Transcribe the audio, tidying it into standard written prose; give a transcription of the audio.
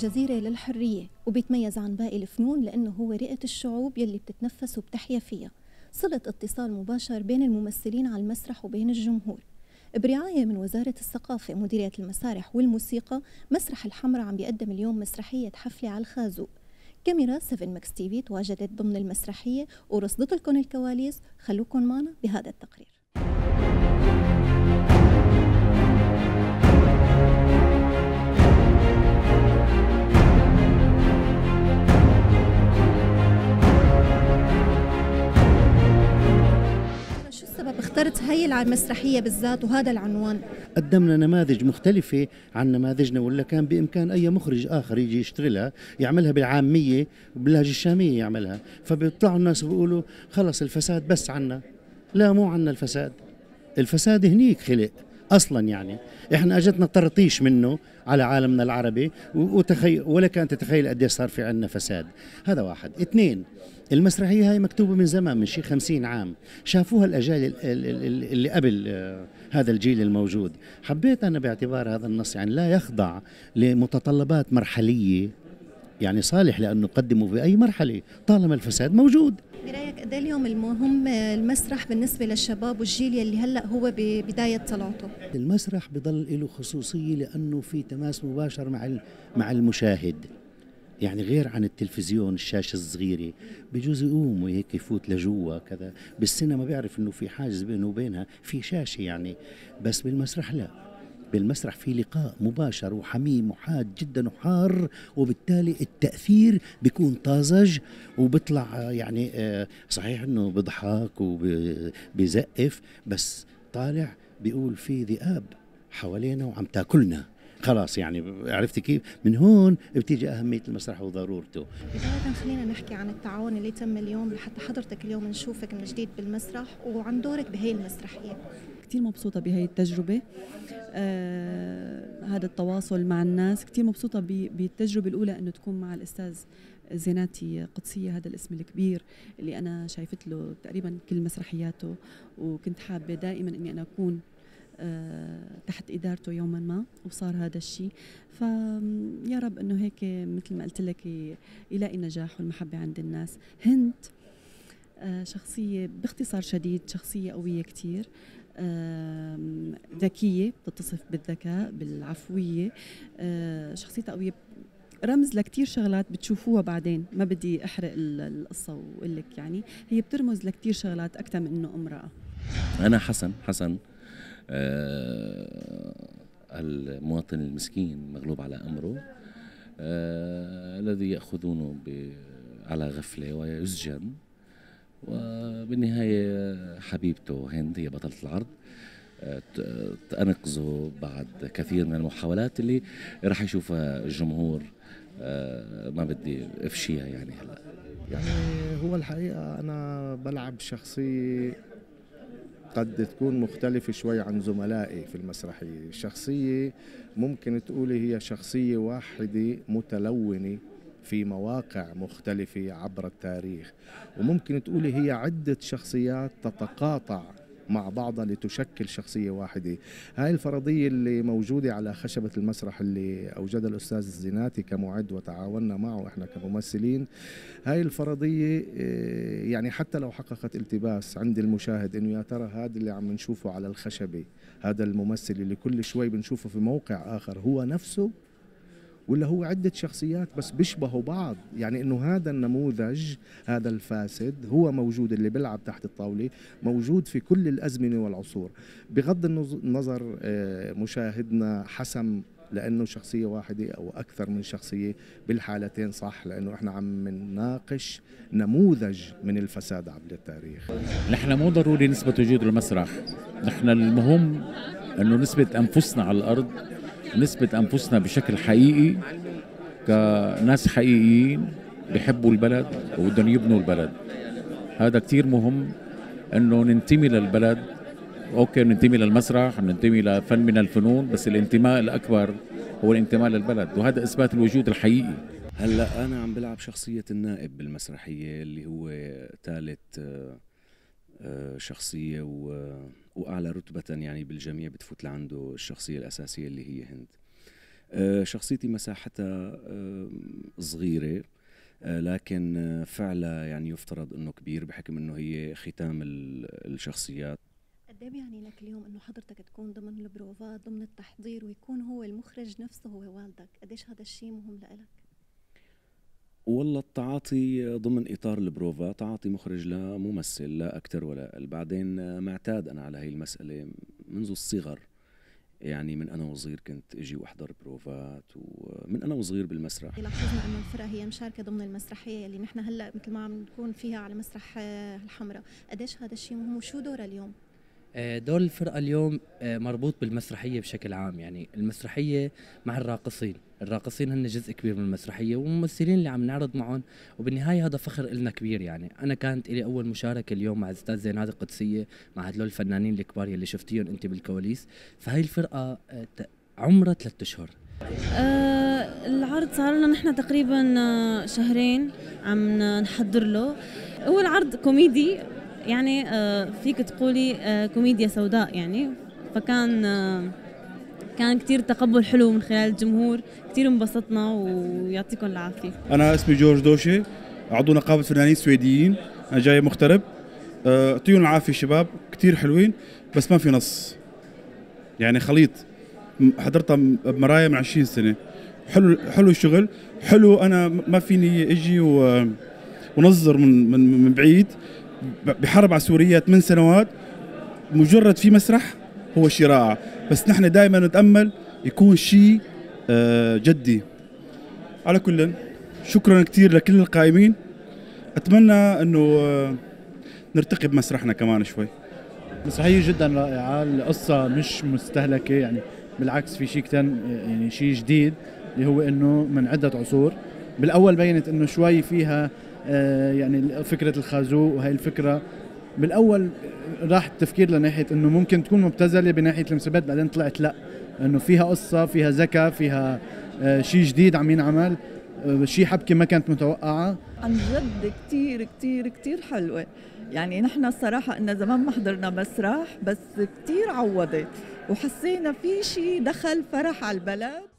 جزيرة للحرية، وبيتميز عن باقي الفنون لأنه هو رئة الشعوب يلي بتتنفس وبتحيا فيها، صلة اتصال مباشر بين الممثلين على المسرح وبين الجمهور. برعاية من وزارة الثقافة مديرية المسارح والموسيقى، مسرح الحمراء عم بيقدم اليوم مسرحية حفلة على الخازوق. كاميرا 7 ماكس تي في تواجدت ضمن المسرحية ورصدت لكم الكواليس، خلوكم معنا بهذا التقرير. شو السبب اخترت هي المسرحية بالذات وهذا العنوان؟ قدمنا نماذج مختلفة عن نماذجنا، ولا كان بإمكان أي مخرج آخر يجي يشتغلها يعملها بالعامية وباللهجة الشامية يعملها، فبيطلعوا الناس بيقولوا خلص الفساد بس عنا. لا، مو عنا الفساد، الفساد هنيك خلق اصلا. يعني احنا اجتنا طرطيش منه على عالمنا العربي، وتخيل ولا كان تتخيل قد صار في عندنا فساد. هذا واحد. اثنين، المسرحيه هاي مكتوبه من زمان، من شي 50 عام، شافوها الاجيال اللي قبل هذا الجيل الموجود. حبيت انا باعتبار هذا النص يعني لا يخضع لمتطلبات مرحليه، يعني صالح لانه نقدمه في اي مرحله طالما الفساد موجود. برأيك قد اليوم المهم المسرح بالنسبة للشباب والجيل يلي هلأ هو ببداية طلعته؟ المسرح بضل له خصوصية لأنه في تماس مباشر مع المشاهد، يعني غير عن التلفزيون الشاشة الصغيرة، بجوز يقوم وهيك يفوت لجوا كذا. بالسينما بيعرف انه في حاجز بينه وبينها في شاشة يعني، بس بالمسرح لا. بالمسرح في لقاء مباشر وحميم وحاد جدا وحار، وبالتالي التأثير بيكون طازج وبيطلع يعني صحيح انه بضحك وبيزقف، بس طالع بيقول في ذئاب حوالينا وعم تاكلنا خلاص. يعني عرفتي كيف؟ من هون بتيجي أهمية المسرح وضرورته. بداية خلينا نحكي عن التعاون اللي تم اليوم لحتى حضرتك اليوم نشوفك من جديد بالمسرح وعن دورك بهي المسرحية. كتير مبسوطة بهي التجربة، هذا التواصل مع الناس. كتير مبسوطة بالتجربة الأولى أنه تكون مع الأستاذ زيناتي قدسية، هذا الاسم الكبير اللي أنا شايفت له تقريبا كل مسرحياته، وكنت حابة دائما أني أنا أكون تحت إدارته يوما ما، وصار هذا الشيء. فيا رب أنه هيك مثل ما قلت لك يلاقي نجاح والمحبة عند الناس. هند شخصية باختصار شديد، شخصية قوية كتير، ذكية، بتتصف بالذكاء بالعفوية، شخصيتها قوية، رمز لكتير شغلات بتشوفوها بعدين. ما بدي أحرق القصة وأقول لك، يعني هي بترمز لكتير شغلات أكثر من إنه امرأة. أنا حسن المواطن المسكين مغلوب على أمره، الذي يأخذونه على غفلة ويسجن، وبالنهاية حبيبته هند هي بطلة العرض تنقذه بعد كثير من المحاولات اللي راح يشوفها الجمهور. ما بدي افشيها يعني هلا. يعني هو الحقيقة أنا بلعب شخصية قد تكون مختلفة شوي عن زملائي في المسرحية. شخصية ممكن تقولي هي شخصية واحدة متلونة في مواقع مختلفة عبر التاريخ، وممكن تقولي هي عدة شخصيات تتقاطع مع بعضها لتشكل شخصية واحدة. هاي الفرضية اللي موجودة على خشبة المسرح اللي أوجدها الأستاذ الزيناتي كمعد وتعاوننا معه إحنا كممثلين، هاي الفرضية يعني حتى لو حققت التباس عند المشاهد إنه يا ترى هذا اللي عم نشوفه على الخشبة، هذا الممثل اللي كل شوي بنشوفه في موقع آخر، هو نفسه ولا هو عدة شخصيات بس بيشبهوا بعض؟ يعني انه هذا النموذج هذا الفاسد هو موجود، اللي بيلعب تحت الطاولة موجود في كل الأزمنة والعصور. بغض النظر مشاهدنا حسم لأنه شخصية واحدة أو أكثر من شخصية، بالحالتين صح، لأنه إحنا عم نناقش نموذج من الفساد عبر التاريخ. نحن مو ضروري نثبت وجود المسرح، نحن المهم أنه نثبت أنفسنا على الأرض، نثبت أنفسنا بشكل حقيقي كناس حقيقيين بيحبوا البلد وبدهم يبنوا البلد. هذا كتير مهم، أنه ننتمي للبلد. أوكي ننتمي للمسرح، ننتمي لفن من الفنون، بس الانتماء الأكبر هو الانتماء للبلد، وهذا إثبات الوجود الحقيقي. هلأ أنا عم بلعب شخصية النائب بالمسرحية، اللي هو ثالث شخصية وأعلى رتبة يعني بالجميع بتفوت لعنده الشخصية الأساسية اللي هي هند. شخصيتي مساحتها صغيرة، لكن فعلا يعني يفترض انه كبير بحكم انه هي ختام الشخصيات. قد ايه بيعني لك اليوم انه حضرتك تكون ضمن البروفات ضمن التحضير ويكون هو المخرج نفسه هو والدك؟ قديش هذا الشيء مهم لإلك؟ والله التعاطي ضمن اطار البروفا تعاطي مخرج لممثل لا اكثر ولا اقل. بعدين معتاد انا على هي المساله منذ الصغر، يعني من انا وصغير كنت اجي واحضر بروفات ومن انا وصغير بالمسرح. لاحظنا انه الفرقه هي مشاركه ضمن المسرحيه اللي نحن هلا مثل ما عم نكون فيها على مسرح الحمراء، قديش هذا الشيء مهم وشو دورها اليوم؟ دور الفرقة اليوم مربوط بالمسرحية بشكل عام، يعني المسرحية مع الراقصين هن جزء كبير من المسرحية والممثلين اللي عم نعرض معهم، وبالنهاية هذا فخر إلنا كبير. يعني أنا كانت لي أول مشاركة اليوم مع الأستاذ زينات القدسية، مع هدول الفنانين الكبار يلي شفتيهم أنت بالكواليس. فهي الفرقة عمرها 3 أشهر. العرض صار لنا نحن تقريبا شهرين عم نحضر له. هو العرض كوميدي، يعني فيك تقولي كوميديا سوداء يعني، فكان كان كتير تقبل حلو من خلال الجمهور، كتير انبسطنا ويعطيكم العافية. أنا اسمي جورج دوشي، عضو نقابة فنانين سويديين، أنا جاي مغترب. يعطيهم العافية شباب، كتير حلوين بس ما في نص، يعني خليط. حضرتها بمرايا من 20 سنة. حلو الشغل، حلو. أنا ما فيني أجي ونظر من بعيد. بحرب على سوريا 8 سنوات، مجرد في مسرح هو شيء رائع، بس نحن دائما نتأمل يكون شيء جدي. على كل شكرا كثير لكل القائمين، أتمنى أنه نرتقي بمسرحنا كمان شوي. مسرحية جدا رائعة، القصة مش مستهلكة، يعني بالعكس في شيء كتير يعني شيء جديد اللي هو انه من عدة عصور. بالاول بينت انه شوي فيها يعني فكرة الخازوق، وهي الفكرة بالاول راح التفكير لناحية انه ممكن تكون مبتذلة بناحية المسابقات، بعدين طلعت لا، انه فيها قصة، فيها ذكاء، فيها شيء جديد عم ينعمل، شيء حبكة ما كانت متوقعة. عن جد كتير كتير كتير حلوة. يعني نحن الصراحة إن زمان ما حضرنا مسرح، بس كتير عوضت وحسينا في شيء دخل فرح على البلد.